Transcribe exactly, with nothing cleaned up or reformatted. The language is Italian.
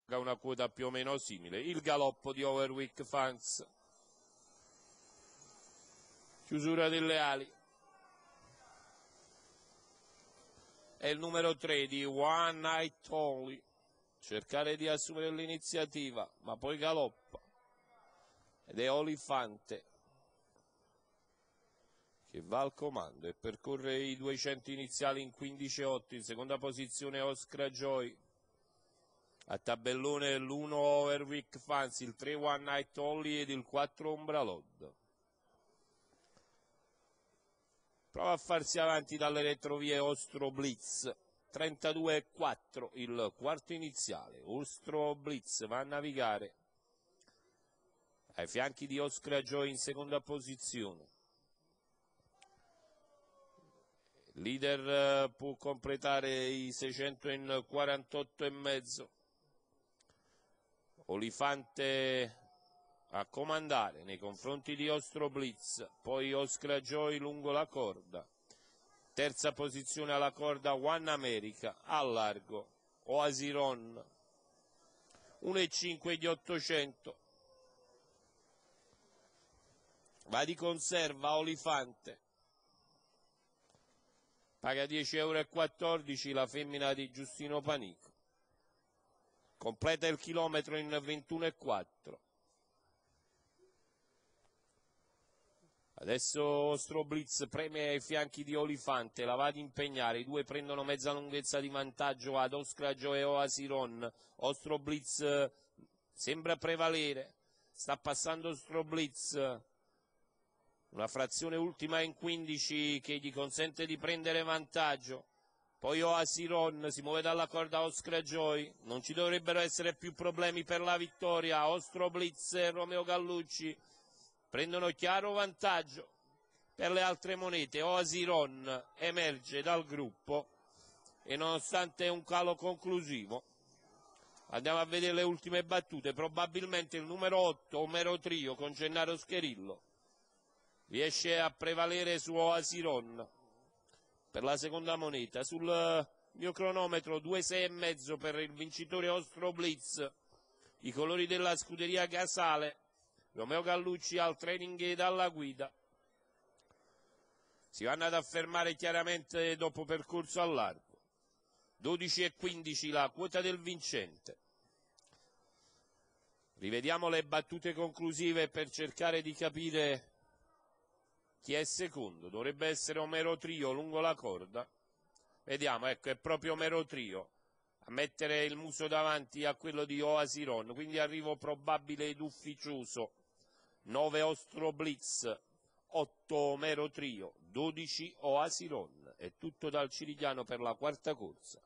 una quota più o meno simile. Il galoppo di Overweek Funds. Chiusura delle ali. È il numero tre di One Night Only. Cercare di assumere l'iniziativa, ma poi galoppa. Ed è Olifante che va al comando e percorre i duecento iniziali in quindici otto. In seconda posizione Oscar Joy. A tabellone l'uno Overweek Funds, il tre One Night Only ed il quattro Ombra Lord. Prova a farsi avanti dalle retrovie Ostro Blitz, trentadue e quattro il quarto iniziale. Ostro Blitz va a navigare ai fianchi di Oscar Joy in seconda posizione. Leader può completare i seicento in quarantotto e mezzo. Olifante a comandare nei confronti di Ostro Blitz, poi Oscar Joy lungo la corda. Terza posizione alla corda One America, a largo Oasiron, uno e cinque di ottocento. Va di conserva Olifante. Paga dieci euro e quattordici la femmina di Giustino Panico. Completa il chilometro in ventuno e quattro. Adesso Ostro Blitz preme ai fianchi di Olifante, la va ad impegnare, i due prendono mezza lunghezza di vantaggio ad Oscar Joy e Oasiron. Ostro Blitz sembra prevalere, sta passando Ostro Blitz, una frazione ultima in quindici che gli consente di prendere vantaggio. Poi Oasiron si muove dalla corda Oscar Joy, non ci dovrebbero essere più problemi per la vittoria. Ostro Blitz e Romeo Gallucci prendono chiaro vantaggio. Per le altre monete Oasiron emerge dal gruppo e nonostante un calo conclusivo, andiamo a vedere le ultime battute, probabilmente il numero otto Omero Trio con Gennaro Scherillo riesce a prevalere su Oasiron per la seconda moneta. Sul mio cronometro due sei e mezzo per il vincitore Ostro Blitz, i colori della scuderia Casale. Romeo Gallucci al training e alla guida. Si vanno ad affermare chiaramente dopo percorso a largo. dodici e quindici la quota del vincente. Rivediamo le battute conclusive per cercare di capire chi è secondo. Dovrebbe essere Omero Trio lungo la corda. Vediamo, ecco, è proprio Omero Trio a mettere il muso davanti a quello di Oasiron, quindi arrivo probabile ed ufficioso. nove Ostro Blitz, otto Omero Trio, dodici Oasiron. È tutto dal Cirigliano per la quarta corsa.